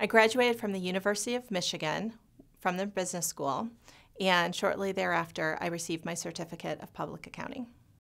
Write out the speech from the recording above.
I graduated from the University of Michigan from the business school, and shortly thereafter, I received my certificate of public accounting.